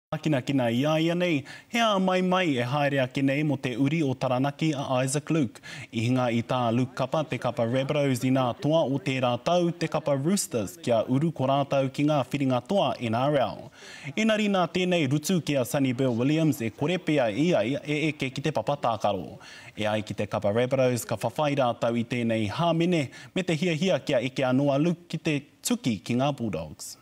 Kina ia nei, hea mai e haere ake nei mo te uri o Taranaki a Issac Luke. I hinga i tā Luke kapa, te kapa Rabbitohs i nā toa o te rātau, te kapa Roosters kia uru ko rātau ki ngā whiringa toa NRL. Inari nā tēnei rutu kia Sonny Bill Williams e korepea ia e eke ki te papatākaro. E ai ki te kapa Rabbitohs ka whawhai rātau i tēnei hāmene me te hiahia kia eke anoa Luke ki te tuki ki ngā Bulldogs.